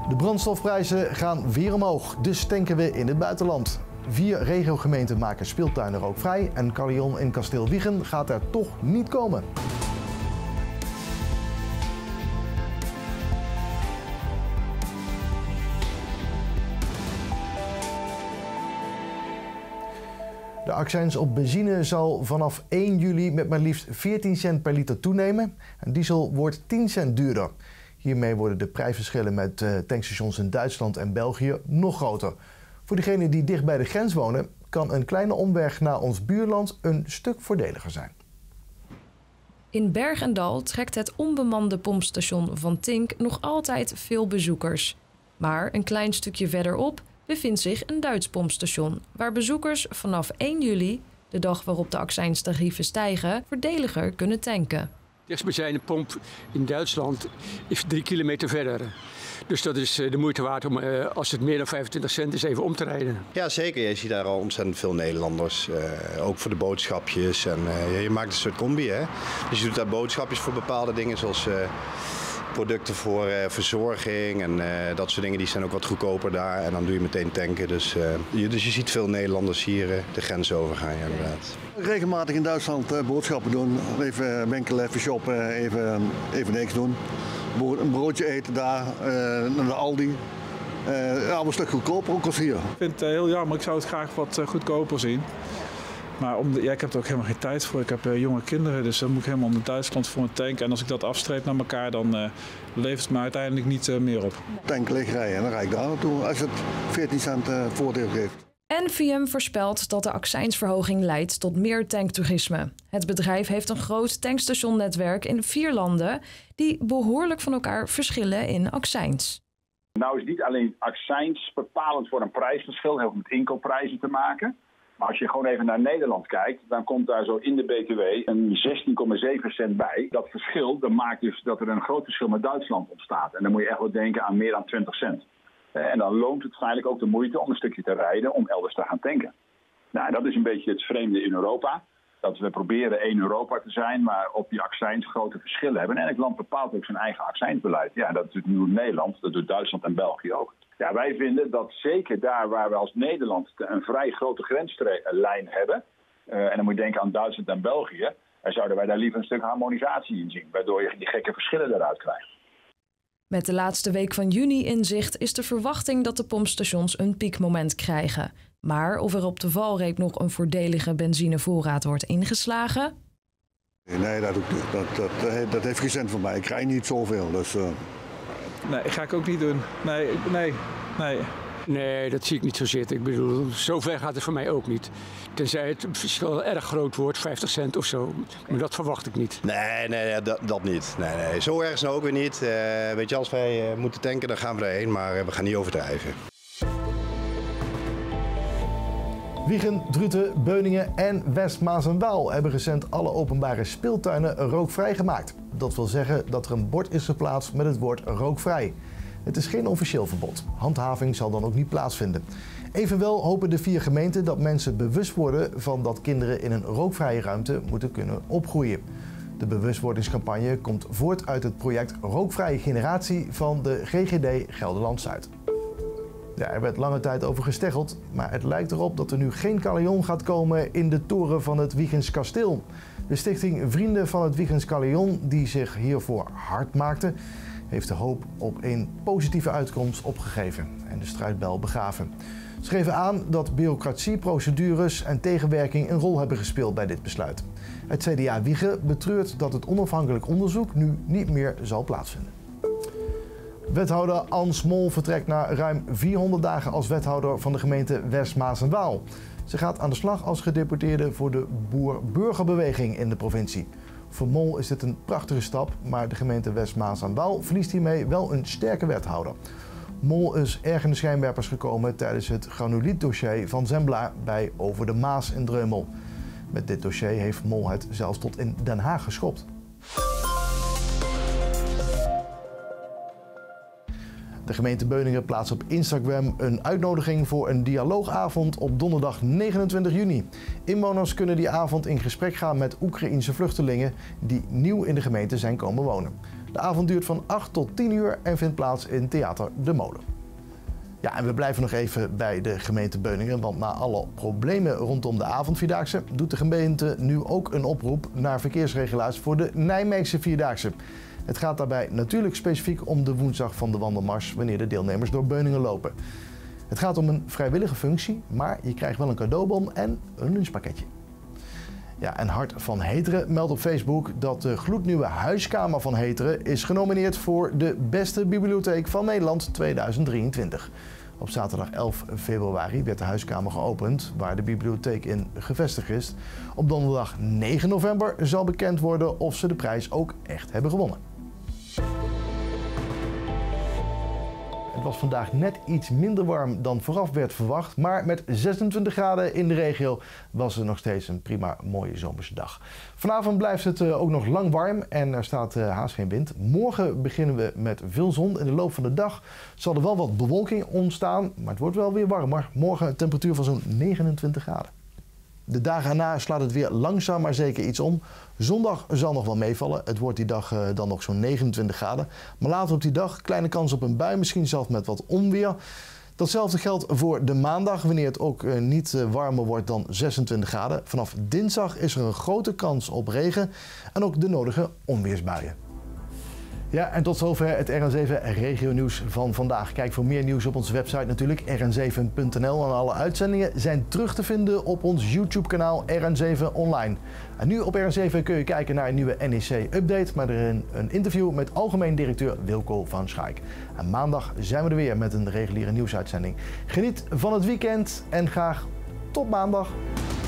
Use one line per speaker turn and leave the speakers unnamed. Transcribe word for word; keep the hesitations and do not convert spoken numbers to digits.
De brandstofprijzen gaan weer omhoog, dus tanken we in het buitenland. Vier regiogemeenten maken speeltuinen rookvrij en Carillon in Kasteel Wijchen gaat er toch niet komen. De accijns op benzine zal vanaf één juli met maar liefst veertien cent per liter toenemen en diesel wordt tien cent duurder. Hiermee worden de prijsverschillen met tankstations in Duitsland en België nog groter. Voor degenen die dicht bij de grens wonen, kan een kleine omweg naar ons buurland een stuk voordeliger zijn.
In Berg en Dal trekt het onbemande pompstation van Tink nog altijd veel bezoekers. Maar een klein stukje verderop bevindt zich een Duits pompstation, waar bezoekers vanaf één juli, de dag waarop de accijnstarieven stijgen, voordeliger kunnen tanken.
De dichtstbijzijnde pomp in Duitsland is drie kilometer verder. Dus dat is de moeite waard om, als het meer dan vijfentwintig cent is, even om te rijden.
Ja, zeker. Je ziet daar al ontzettend veel Nederlanders. Uh, ook voor de boodschapjes. En, uh, je maakt een soort combi, hè. Dus je doet daar boodschapjes voor bepaalde dingen, zoals uh, producten voor uh, verzorging. En uh, dat soort dingen, die zijn ook wat goedkoper daar. En dan doe je meteen tanken. Dus, uh, je, dus je ziet veel Nederlanders hier uh, de grens overgaan, ja, inderdaad.
Regelmatig in Duitsland uh, boodschappen doen. Even winkelen, even shoppen, even, even niks doen. Een broodje eten daar, uh, naar de Aldi. Uh, ja, een stuk goedkoper ook als hier.
Ik vind het uh, heel jammer, ik zou het graag wat uh, goedkoper zien. Maar om de, ja, ik heb er ook helemaal geen tijd voor. Ik heb uh, jonge kinderen, dus dan moet ik helemaal naar Duitsland voor een tank. En als ik dat afstreep naar elkaar, dan uh, levert het me uiteindelijk niet uh, meer op.
Tank leeg rijden en dan rijd ik daar naartoe als het veertien cent uh, voordeel geeft.
N V M voorspelt dat de accijnsverhoging leidt tot meer tanktoerisme. Het bedrijf heeft een groot tankstationnetwerk in vier landen die behoorlijk van elkaar verschillen in accijns.
Nou is niet alleen accijns bepalend voor een prijsverschil, heeft met inkoopprijzen te maken. Maar als je gewoon even naar Nederland kijkt, dan komt daar zo in de B T W een zestien komma zeven cent bij. Dat verschil dat maakt dus dat er een groot verschil met Duitsland ontstaat. En dan moet je echt wel denken aan meer dan twintig cent. En dan loont het feitelijk ook de moeite om een stukje te rijden om elders te gaan tanken. Nou, dat is een beetje het vreemde in Europa. Dat we proberen één Europa te zijn, maar op die accijns grote verschillen hebben. En elk land bepaalt ook zijn eigen accijnsbeleid. Ja, dat doet nu Nederland, dat doet Duitsland en België ook. Ja, wij vinden dat zeker daar waar we als Nederland een vrij grote grenslijn hebben, uh, en dan moet je denken aan Duitsland en België, dan zouden wij daar liever een stuk harmonisatie in zien, waardoor je die gekke verschillen eruit krijgt.
Met de laatste week van juni in zicht is de verwachting dat de pompstations een piekmoment krijgen. Maar of er op de valreep nog een voordelige benzinevoorraad wordt ingeslagen?
Nee, dat, dat, dat, dat heeft geen zin voor mij. Ik krijg niet zoveel. Dus, uh...
Nee, dat ga ik ook niet doen. Nee, nee, nee.
Nee, dat zie ik niet zo zitten. Ik bedoel, zover gaat het voor mij ook niet. Tenzij het verschil erg groot wordt, vijftig cent of zo. Maar dat verwacht ik niet.
Nee, nee dat, dat niet. Nee, nee. Zo erg is nou ook weer niet. Uh, weet je, als wij uh, moeten tanken, dan gaan we erheen. Maar uh, we gaan niet overdrijven.
Wijchen, Druten, Beuningen en West Maas en Waal hebben recent alle openbare speeltuinen rookvrij gemaakt. Dat wil zeggen dat er een bord is geplaatst met het woord rookvrij. Het is geen officieel verbod. Handhaving zal dan ook niet plaatsvinden. Evenwel hopen de vier gemeenten dat mensen bewust worden van dat kinderen in een rookvrije ruimte moeten kunnen opgroeien. De bewustwordingscampagne komt voort uit het project Rookvrije Generatie van de G G D Gelderland-Zuid. Ja, er werd lange tijd over gesteggeld, maar het lijkt erop dat er nu geen carillon gaat komen in de toren van het Wijchens kasteel. De stichting Vrienden van het Wijchens Carillon, die zich hiervoor hard maakte, heeft de hoop op een positieve uitkomst opgegeven en de strijdbel begraven. Ze geven aan dat bureaucratie, procedures en tegenwerking een rol hebben gespeeld bij dit besluit. Het C D A Wijchen betreurt dat het onafhankelijk onderzoek nu niet meer zal plaatsvinden. Wethouder Ans Mol vertrekt na ruim vierhonderd dagen als wethouder van de gemeente West Maas en Waal. Ze gaat aan de slag als gedeputeerde voor de boer-burgerbeweging in de provincie. Voor Mol is dit een prachtige stap, maar de gemeente West Maas en Waal verliest hiermee wel een sterke wethouder. Mol is erg in de schijnwerpers gekomen tijdens het granulietdossier van Zembla bij Over de Maas in Dreumel. Met dit dossier heeft Mol het zelfs tot in Den Haag geschopt. De gemeente Beuningen plaatst op Instagram een uitnodiging voor een dialoogavond op donderdag negenentwintig juni. Inwoners kunnen die avond in gesprek gaan met Oekraïense vluchtelingen die nieuw in de gemeente zijn komen wonen. De avond duurt van acht tot tien uur en vindt plaats in Theater De Molen. Ja, en we blijven nog even bij de gemeente Beuningen, want na alle problemen rondom de avondvierdaagse doet de gemeente nu ook een oproep naar verkeersregelaars voor de Nijmeegse Vierdaagse. Het gaat daarbij natuurlijk specifiek om de woensdag van de wandelmars, wanneer de deelnemers door Beuningen lopen. Het gaat om een vrijwillige functie, maar je krijgt wel een cadeaubon en een lunchpakketje. Ja, en Hart van Heteren meldt op Facebook dat de gloednieuwe huiskamer van Heteren is genomineerd voor de beste bibliotheek van Nederland tweeduizend drieëntwintig. Op zaterdag elf februari werd de huiskamer geopend, waar de bibliotheek in gevestigd is. Op donderdag negen november zal bekend worden of ze de prijs ook echt hebben gewonnen. Het was vandaag net iets minder warm dan vooraf werd verwacht, maar met zesentwintig graden in de regio was het nog steeds een prima mooie zomerse dag. Vanavond blijft het ook nog lang warm en er staat haast geen wind. Morgen beginnen we met veel zon. In de loop van de dag zal er wel wat bewolking ontstaan, maar het wordt wel weer warmer. Morgen een temperatuur van zo'n negenentwintig graden. De dagen erna slaat het weer langzaam maar zeker iets om. Zondag zal nog wel meevallen. Het wordt die dag uh, dan nog zo'n negenentwintig graden. Maar later op die dag kleine kans op een bui, misschien zelfs met wat onweer. Datzelfde geldt voor de maandag, wanneer het ook uh, niet uh, warmer wordt dan zesentwintig graden. Vanaf dinsdag is er een grote kans op regen en ook de nodige onweersbuien. Ja, en tot zover het R N zeven regio nieuws van vandaag. Kijk voor meer nieuws op onze website natuurlijk, r n zeven punt n l. En alle uitzendingen zijn terug te vinden op ons YouTube kanaal R N zeven Online. En nu op R N zeven kun je kijken naar een nieuwe N E C-update, maar erin een interview met algemeen directeur Wilco van Schaik. En maandag zijn we er weer met een reguliere nieuwsuitzending. Geniet van het weekend en graag tot maandag.